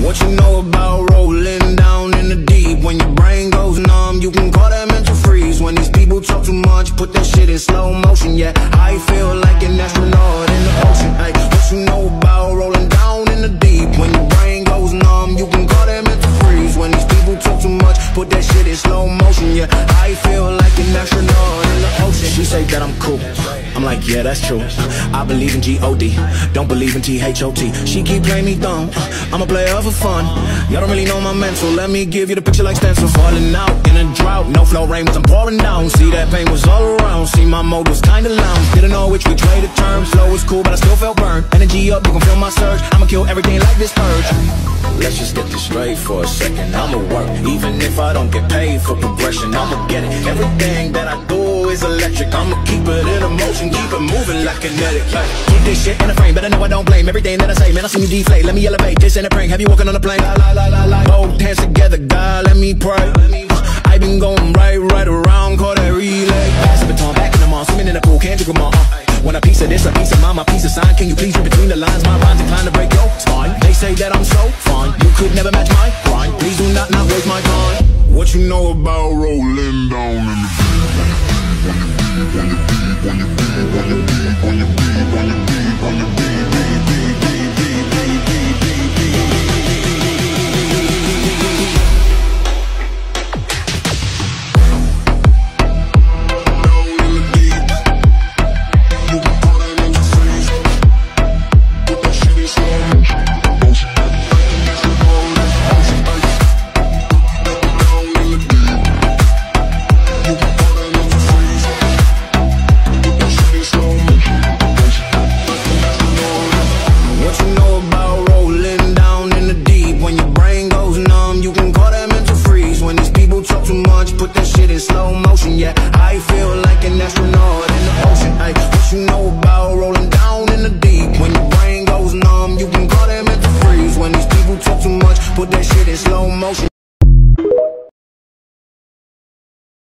What you know about rolling down in the deep? When your brain goes numb, you can call that mental freeze. When these people talk too much, put that shit in slow motion. Yeah, I feel like an astronaut in the ocean. Ay, what you know about rolling down in the deep? When your brain goes numb, you can call that mental freeze. When these people talk too much, put that shit in slow motion. Yeah, I feel like an astronaut in the ocean. She say that I'm cool, I'm like, yeah, that's true. I believe in G-O-D, don't believe in T-H-O-T. She keep playing me dumb, I'm a player for fun. Y'all don't really know my mental, let me give you the picture like stencil. Falling out in a drought, no flow rain was I'm pouring down. See that pain was all around, see my mode was kinda lounge. Didn't know which way to turn, flow was cool but I still felt burned. Energy up, you can feel my surge, I'ma kill everything like this purge. Let's just get this straight for a second, I'ma work. Even if I don't get paid for progression, I'ma get it. Everything that I do is electric, I'ma keep it in motion, keep it moving like kinetic. Keep this shit in a frame, but I know I don't blame everything that I say. Man, I see you deflate, let me elevate, this ain't a prank. Have you walking on a plane? Both hands together, God, let me pray. I been going right around, call that relay. Pass the baton, back in the mall, swimming in the pool, can't drink them all. Want a piece of this, a piece of mine, my piece of sign. Can you please read between the lines? My rhymes inclined to break your spine. They say that I'm so fine, you could never match my grind. Please do not waste my time. What you know about rolling down in the put that shit in slow motion. Yeah, I feel like an astronaut in the ocean. Ay, what you know about rolling down in the deep? When your brain goes numb, you can call that mental freeze. When these people talk too much, put that shit in slow motion.